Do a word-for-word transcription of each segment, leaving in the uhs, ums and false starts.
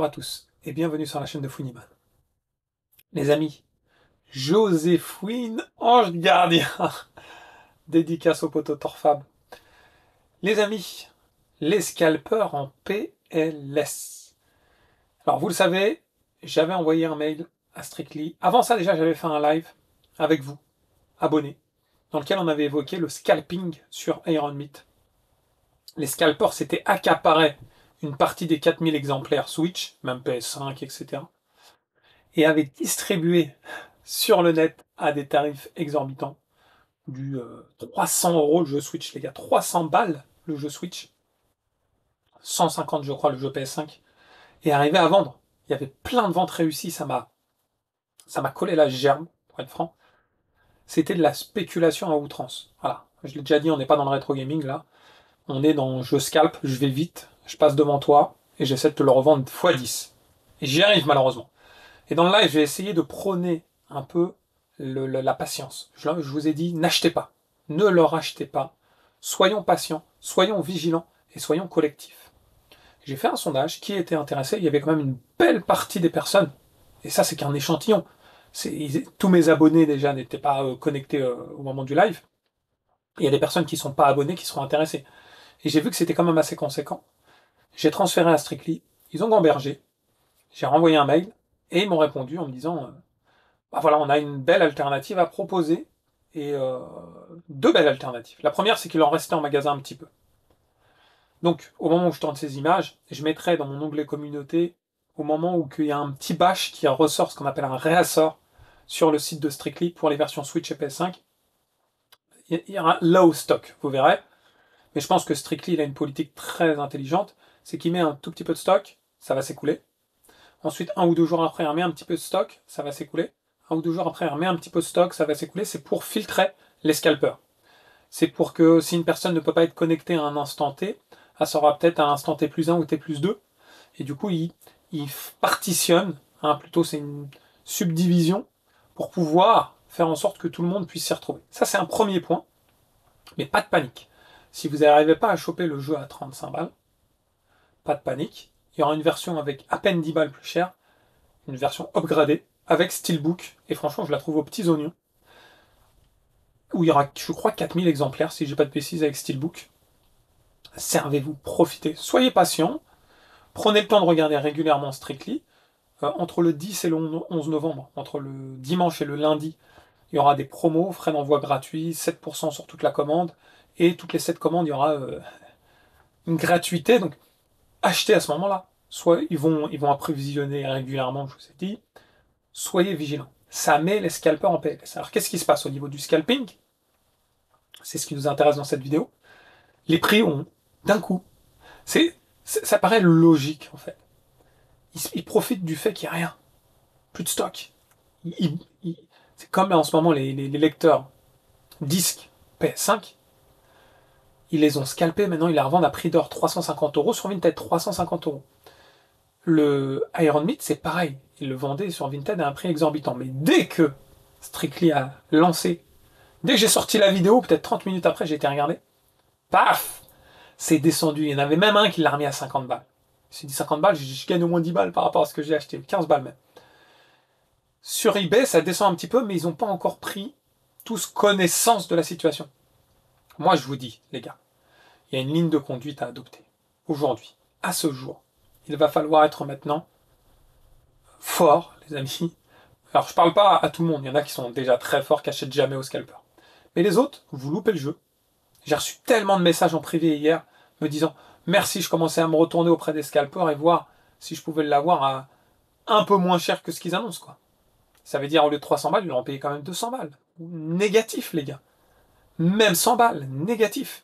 à tous et bienvenue sur la chaîne de Funiman. Les amis, Joséphine Ange Gardien, dédicace au poteau Torfab. Les amis, les scalpeurs en P L S. Alors vous le savez, j'avais envoyé un mail à Strictly. Avant ça déjà, j'avais fait un live avec vous, abonnés, dans lequel on avait évoqué le scalping sur Iron Meat. Les scalpers s'étaient accaparés une partie des quatre mille exemplaires Switch, même P S cinq, et cetera, et avaient distribué sur le net à des tarifs exorbitants, du euh, trois cents euros le jeu Switch, les gars, trois cents balles le jeu Switch, cent cinquante je crois le jeu P S cinq, et arrivé à vendre. Il y avait plein de ventes réussies, ça m'a ça m'a collé la gerbe, pour être franc. C'était de la spéculation à outrance. Voilà, je l'ai déjà dit, on n'est pas dans le rétro gaming là, on est dans je scalp, je vais vite, je passe devant toi, et j'essaie de te le revendre fois dix. Et j'y arrive malheureusement. Et dans le live, j'ai essayé de prôner un peu le, le, la patience. Je, je vous ai dit, n'achetez pas. Ne leur achetez pas. Soyons patients, soyons vigilants et soyons collectifs. J'ai fait un sondage, qui était intéressé, il y avait quand même une belle partie des personnes, et ça c'est qu'un échantillon. C'est, tous mes abonnés déjà n'étaient pas euh, connectés euh, au moment du live. Il y a des personnes qui ne sont pas abonnées qui seront intéressées. Et j'ai vu que c'était quand même assez conséquent. J'ai transféré à Strictly, ils ont gambergé, j'ai renvoyé un mail, et ils m'ont répondu en me disant euh, bah voilà, on a une belle alternative à proposer, et euh, deux belles alternatives. La première, c'est qu'il en restait en magasin un petit peu. Donc, au moment où je tourne ces images, je mettrai dans mon onglet communauté, au moment où il y a un petit bash qui ressort, ce qu'on appelle un réassort, sur le site de Strictly pour les versions Switch et P S cinq, il y aura low stock, vous verrez. Mais je pense que Strictly, il a une politique très intelligente, c'est qu'il met un tout petit peu de stock, ça va s'écouler. Ensuite, un ou deux jours après, il remet un petit peu de stock, ça va s'écouler. Un ou deux jours après, il remet un petit peu de stock, ça va s'écouler. C'est pour filtrer les scalpers. C'est pour que si une personne ne peut pas être connectée à un instant T, elle sera peut-être à un instant T plus un ou T plus deux. Et du coup, il, il partitionne, hein, plutôt c'est une subdivision, pour pouvoir faire en sorte que tout le monde puisse s'y retrouver. Ça, c'est un premier point. Mais pas de panique. Si vous n'arrivez pas à choper le jeu à trente-cinq balles, pas de panique. Il y aura une version avec à peine dix balles plus chère, une version upgradée, avec Steelbook, et franchement, je la trouve aux petits oignons, où il y aura, je crois, quatre mille exemplaires, si j'ai pas de bêtises, avec Steelbook. Servez-vous, profitez, soyez patient, prenez le temps de regarder régulièrement Strictly. Euh, entre le dix et le onze novembre, entre le dimanche et le lundi, il y aura des promos, frais d'envoi gratuits, sept pour cent sur toute la commande, et toutes les sept commandes, il y aura euh, une gratuité, donc achetez à ce moment-là. Soit ils vont, ils vont approvisionner régulièrement, je vous ai dit, soyez vigilants. Ça met les scalpers en P L S. Alors qu'est-ce qui se passe au niveau du scalping? C'est ce qui nous intéresse dans cette vidéo. Les prix ont d'un coup. C'est, ça paraît logique en fait. Ils, ils profitent du fait qu'il n'y a rien, plus de stock. Ils, ils, c'est comme en ce moment les, les, les lecteurs disques P S cinq. Ils les ont scalpés, maintenant ils la revendent à prix d'or, trois cent cinquante euros sur Vinted, trois cent cinquante euros. Le Iron Meat, c'est pareil. Ils le vendaient sur Vinted à un prix exorbitant. Mais dès que Strictly a lancé, dès que j'ai sorti la vidéo, peut-être trente minutes après, j'ai été regarder, paf, c'est descendu. Il y en avait même un qui l'a remis à cinquante balles. Je me suis dit cinquante balles, je gagne au moins dix balles par rapport à ce que j'ai acheté, quinze balles même. Sur eBay, ça descend un petit peu, mais ils n'ont pas encore pris tous connaissance de la situation. Moi, je vous dis, les gars, il y a une ligne de conduite à adopter. Aujourd'hui, à ce jour, il va falloir être maintenant fort, les amis. Alors, je parle pas à tout le monde. Il y en a qui sont déjà très forts, qui achètent jamais au scalper. Mais les autres, vous loupez le jeu. J'ai reçu tellement de messages en privé hier, me disant merci, je commençais à me retourner auprès des scalpers et voir si je pouvais l'avoir à un peu moins cher que ce qu'ils annoncent, quoi. Ça veut dire, au lieu de trois cents balles, ils l'ont payé quand même deux cents balles. Négatif, les gars. Même cent balles, négatif.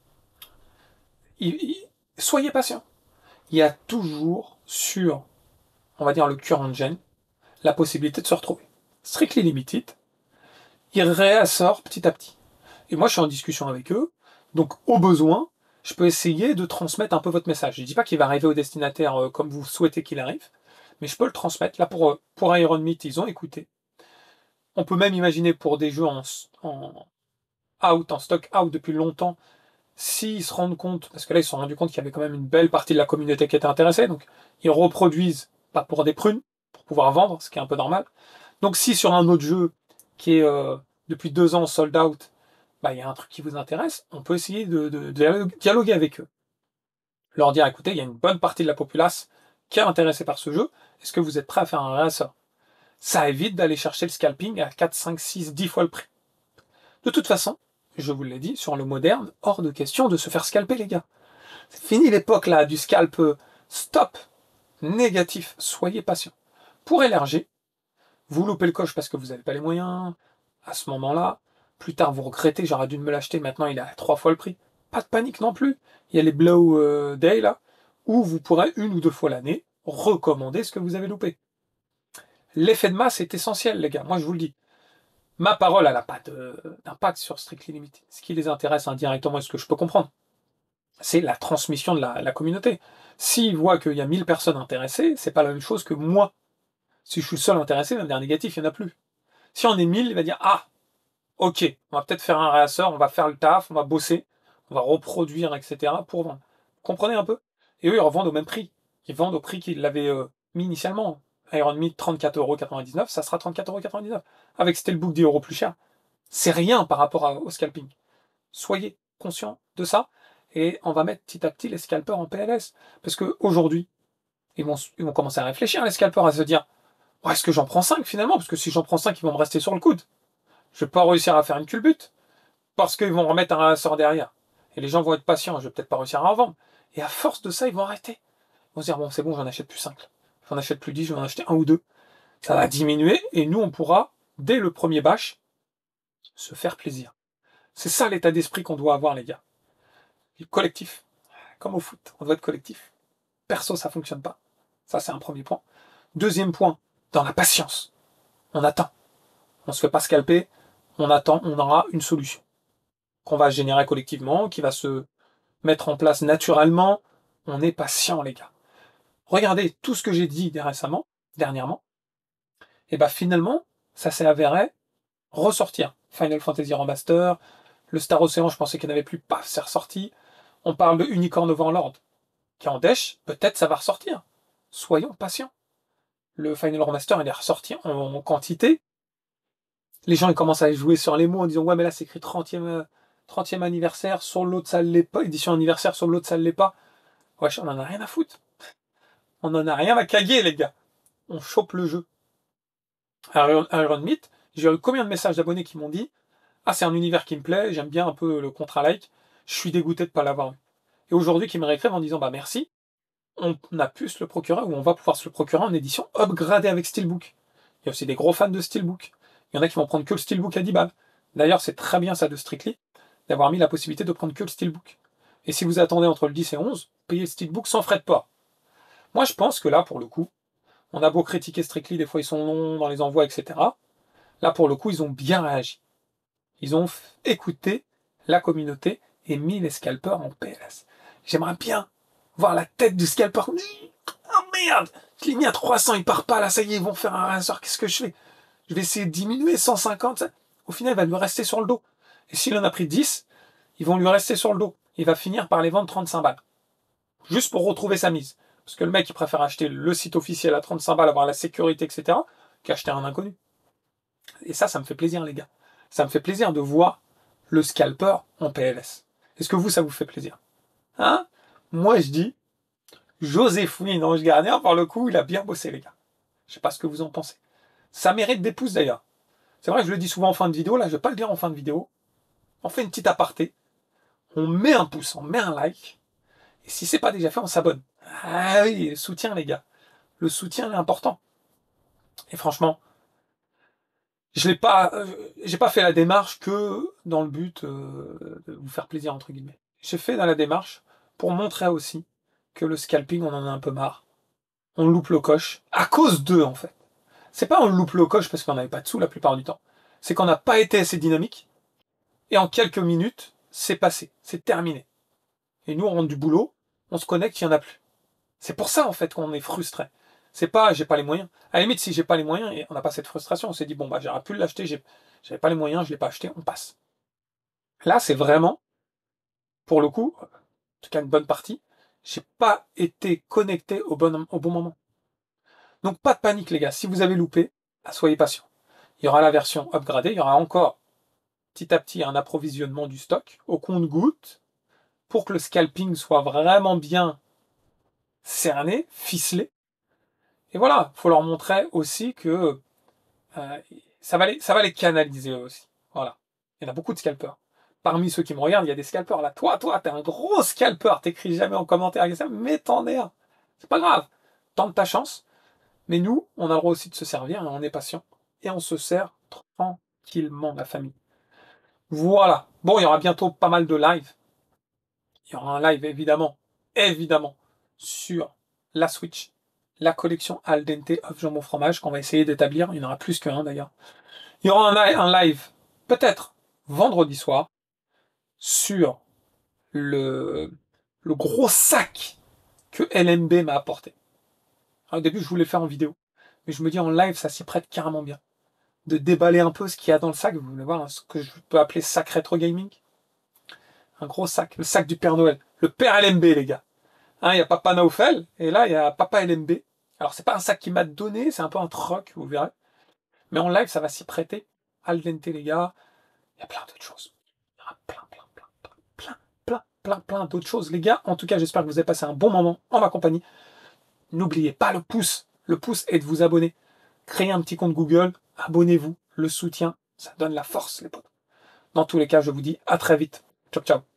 Il, il, soyez patients. Il y a toujours sur, on va dire, le current gen, la possibilité de se retrouver. Strictly Limited, il réassort petit à petit. Et moi, je suis en discussion avec eux, donc au besoin, je peux essayer de transmettre un peu votre message. Je ne dis pas qu'il va arriver au destinataire euh, comme vous souhaitez qu'il arrive, mais je peux le transmettre. Là, pour, pour Iron Meat, ils ont écouté. On peut même imaginer pour des jeux en, en out, en stock out depuis longtemps, s'ils se rendent compte, parce que là ils se sont rendus compte qu'il y avait quand même une belle partie de la communauté qui était intéressée, donc ils reproduisent, pas pour des prunes, pour pouvoir vendre, ce qui est un peu normal. Donc si sur un autre jeu qui est euh, depuis deux ans sold out, bah, il y a un truc qui vous intéresse, on peut essayer de, de, de dialoguer avec eux. Leur dire, écoutez, il y a une bonne partie de la populace qui est intéressée par ce jeu, est-ce que vous êtes prêt à faire un réassort? Ça évite d'aller chercher le scalping à quatre, cinq, six, dix fois le prix. De toute façon, je vous l'ai dit, sur le moderne, hors de question de se faire scalper, les gars. C'est fini l'époque là du scalp. Stop. Négatif. Soyez patient. Pour L R G, vous loupez le coche parce que vous n'avez pas les moyens. À ce moment-là, plus tard vous regrettez, j'aurais dû me l'acheter, maintenant il est à trois fois le prix. Pas de panique non plus. Il y a les Blow euh, Day là, où vous pourrez une ou deux fois l'année recommander ce que vous avez loupé. L'effet de masse est essentiel, les gars. Moi, je vous le dis. Ma parole, elle n'a pas d'impact sur Strictly Limited. Ce qui les intéresse indirectement, et ce que je peux comprendre, c'est la transmission de la, la communauté. S'ils voient qu'il y a mille personnes intéressées, c'est pas la même chose que moi. Si je suis seul intéressé, il va me dire négatif, il n'y en a plus. Si on est mille, il va dire ah, ok, on va peut-être faire un réassort, on va faire le taf, on va bosser, on va reproduire, et cetera pour vendre. Vous comprenez un peu? Et eux, ils revendent au même prix. Ils vendent au prix qu'ils l'avaient euh, mis initialement. Iron Meat, trente-quatre euros quatre-vingt-dix-neuf, ça sera trente-quatre euros quatre-vingt-dix-neuf. Avec Steelbook dix euros plus cher. C'est rien par rapport à, au scalping. Soyez conscients de ça. Et on va mettre petit à petit les scalpers en P L S. Parce qu'aujourd'hui, ils vont, ils vont commencer à réfléchir, les scalpers, à se dire oh, est-ce que j'en prends cinq finalement? Parce que si j'en prends cinq, ils vont me rester sur le coude. Je vais pas réussir à faire une culbute. Parce qu'ils vont remettre un sort derrière. Et les gens vont être patients. Je vais peut-être pas réussir à en vendre. Et à force de ça, ils vont arrêter. Ils vont se dire bon, c'est bon, j'en achète plus cinq. J'en achète plus dix, je vais en acheter un ou deux. Ça va diminuer. Et nous, on pourra, dès le premier batch, se faire plaisir. C'est ça l'état d'esprit qu'on doit avoir, les gars. Le collectif. Comme au foot, on doit être collectif. Perso, ça fonctionne pas. Ça, c'est un premier point. Deuxième point, dans la patience. On attend. On se fait pas scalper. On attend, on aura une solution. Qu'on va générer collectivement, qui va se mettre en place naturellement. On est patient, les gars. Regardez tout ce que j'ai dit récemment, dernièrement. Et bah finalement, ça s'est avéré ressortir. Final Fantasy Remaster, le Star Ocean, je pensais qu'il n'y en avait plus, paf, c'est ressorti. On parle de Unicorn Overlord, qui est en dèche, peut-être ça va ressortir. Soyons patients. Le Final Remaster, il est ressorti en, en quantité. Les gens, ils commencent à jouer sur les mots en disant ouais, mais là, c'est écrit trentième, trentième anniversaire, sur l'autre, ça ne l'est pas. Édition anniversaire, sur l'autre, ça ne l'est pas. Wesh, on en a rien à foutre. On en a rien à caguer, les gars. On chope le jeu. Iron, Iron Meat, j'ai eu combien de messages d'abonnés qui m'ont dit ah, c'est un univers qui me plaît, j'aime bien un peu le contrat-like, je suis dégoûté de ne pas l'avoir eu. Et aujourd'hui, qui me réécrivent en disant bah merci, on a pu se le procurer, ou on va pouvoir se le procurer en édition upgradée avec Steelbook. Il y a aussi des gros fans de Steelbook. Il y en a qui vont prendre que le Steelbook à dix balles. D'ailleurs, c'est très bien ça de Strictly, d'avoir mis la possibilité de prendre que le Steelbook. Et si vous attendez entre le dix et onze, payez le Steelbook sans frais de port. Moi, je pense que là, pour le coup, on a beau critiquer Strictly, des fois ils sont longs dans les envois, et cetera. Là, pour le coup, ils ont bien réagi. Ils ont écouté la communauté et mis les scalpers en P L S. J'aimerais bien voir la tête du scalper. Oh merde, je l'ai mis à trois cents, il part pas là, ça y est, ils vont faire un rasoir, qu'est-ce que je fais? Je vais essayer de diminuer cent cinquante. Au final, il va lui rester sur le dos. Et s'il en a pris dix, ils vont lui rester sur le dos. Il va finir par les vendre trente-cinq balles. Juste pour retrouver sa mise. Parce que le mec, il préfère acheter le site officiel à trente-cinq balles, avoir la sécurité, et cetera, qu'acheter un inconnu. Et ça, ça me fait plaisir, les gars. Ça me fait plaisir de voir le scalper en P L S. Est-ce que vous, ça vous fait plaisir? Hein? Moi, je dis, Joséphine Ange Gardien, par le coup, il a bien bossé, les gars. Je sais pas ce que vous en pensez. Ça mérite des pouces, d'ailleurs. C'est vrai que je le dis souvent en fin de vidéo, là, je vais pas le dire en fin de vidéo. On fait une petite aparté. On met un pouce, on met un like. Et si c'est pas déjà fait, on s'abonne. Ah oui, le soutien, les gars. Le soutien est important. Et franchement, je l'ai pas, euh, j'ai pas fait la démarche que dans le but euh, de vous faire plaisir, entre guillemets. J'ai fait dans la démarche pour montrer aussi que le scalping, on en a un peu marre. On loupe le coche à cause d'eux, en fait. C'est pas on loupe le coche parce qu'on n'avait pas de sous la plupart du temps. C'est qu'on n'a pas été assez dynamique. Et en quelques minutes, c'est passé. C'est terminé. Et nous, on rentre du boulot, on se connecte, il n'y en a plus. C'est pour ça, en fait, qu'on est frustré. C'est pas, j'ai pas les moyens. À la limite, si j'ai pas les moyens, et on n'a pas cette frustration, on s'est dit, bon, bah, j'aurais pu l'acheter, j'avais pas les moyens, je l'ai pas acheté, on passe. Là, c'est vraiment pour le coup, en tout cas une bonne partie, j'ai pas été connecté au bon, au bon moment. Donc pas de panique les gars, si vous avez loupé, soyez patient. Il y aura la version upgradée, il y aura encore petit à petit un approvisionnement du stock au compte-gouttes pour que le scalping soit vraiment bien cerné, ficelé. Et voilà, il faut leur montrer aussi que euh, ça, va les, ça va les canaliser aussi. Voilà. Il y en a beaucoup de scalpers. Parmi ceux qui me regardent, il y a des scalpers là. Toi, toi, t'es un gros scalper, t'écris jamais en commentaire avec ça, mais t'en es un. C'est pas grave. Tente ta chance. Mais nous, on a le droit aussi de se servir et on est patient. Et on se sert tranquillement, la famille. Voilà. Bon, il y aura bientôt pas mal de lives. Il y aura un live, évidemment, évidemment, sur la Switch, la collection Al Dente of Jambon Fromage, qu'on va essayer d'établir. Il y en aura plus qu'un, d'ailleurs. Il y aura un, un live, peut-être, vendredi soir, sur le, le gros sac que L M B m'a apporté. Alors, au début, je voulais le faire en vidéo. Mais je me dis, en live, ça s'y prête carrément bien. De déballer un peu ce qu'il y a dans le sac. Vous voulez voir hein, ce que je peux appeler sac rétro gaming? Un gros sac, le sac du Père Noël. Le Père L M B, les gars. Hein, il y a Papa Naufel, et là, il y a Papa L M B. Alors, c'est pas un sac qui m'a donné, c'est un peu un troc, vous verrez. Mais en live, ça va s'y prêter. Al dente, les gars. Il y a plein d'autres choses. Il y aura plein, plein, plein, plein, plein, plein, plein, plein d'autres choses, les gars. En tout cas, j'espère que vous avez passé un bon moment en ma compagnie. N'oubliez pas le pouce. Le pouce est de vous abonner. Créez un petit compte Google. Abonnez-vous. Le soutien, ça donne la force, les potes. Dans tous les cas, je vous dis à très vite. Ciao, ciao.